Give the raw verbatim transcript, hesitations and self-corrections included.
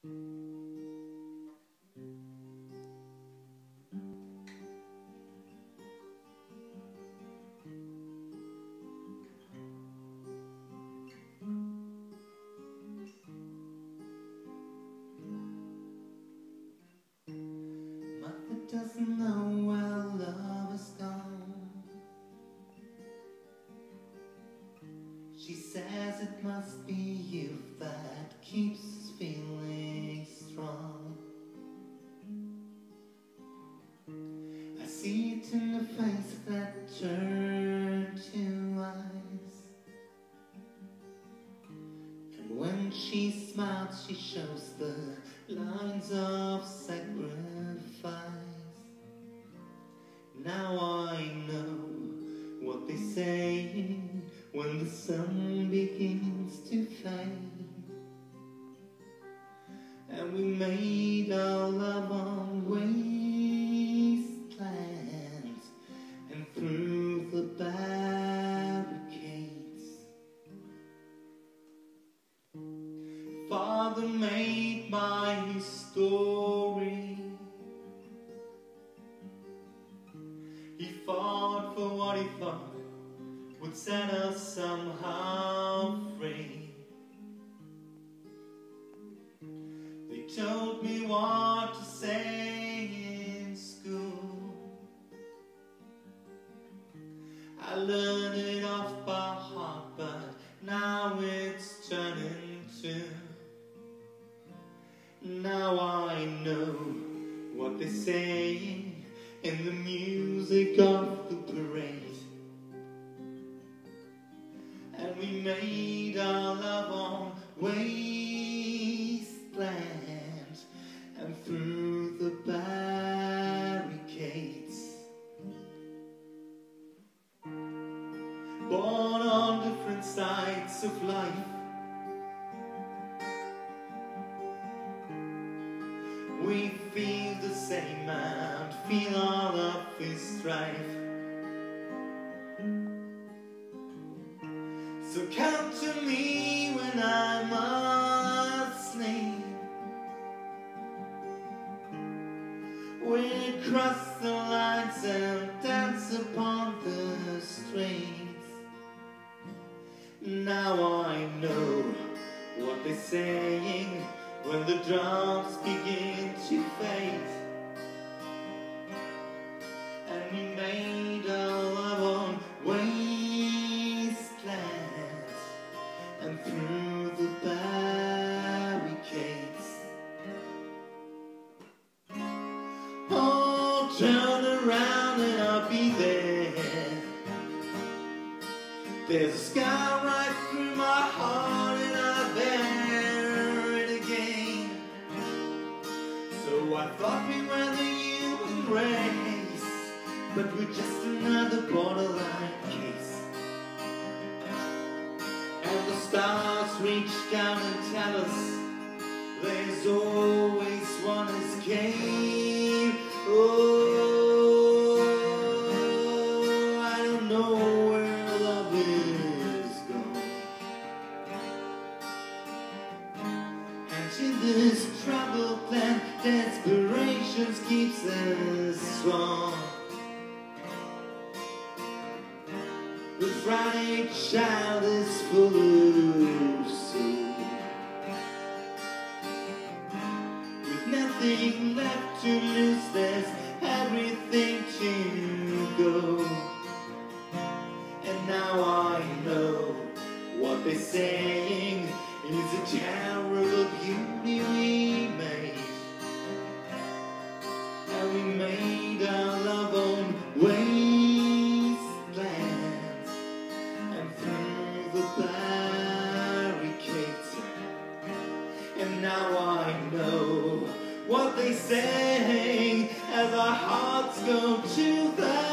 Mother doesn't know where love has gone. She says it must be youth that keeps us feeling strong. I see it in the face that turn to eyes, and when she smiles she shows the lines of sacrifice. Now I know what they say when the sun begins to fade, and we made our love on wastelands and through the barricades. Father made my story. He fought for what he thought would set us somehow free. They told me what to say in school. I learned it off by heart, but now it's turning to. Now I know what they're saying in the music of the parade. And we made our love on wastelands and through the barricades. Born on different sides of life, we feel the same and feel all of this strife. So come to me when I'm asleep. We cross the lines and dance upon the streets. Now I know what they're saying when the drums begin to fade, and we made our love on wastelands and through the barricades. Oh, turn around and I'll be there. There's a sky right through my heart and I bear it again. So I thought we were the human race, but we're just another borderline case. And the stars reach down and tell us there's always one escape. Oh, I don't know where love is gone. And in this troubled land, desperation keeps us strong. The Friday child is full of soul, with nothing left to lose, there's everything to go. And now I know what they're saying is a terrible beauty we made. And we made our love on wastelands and through the barricades. And now I know what they say as our hearts go to the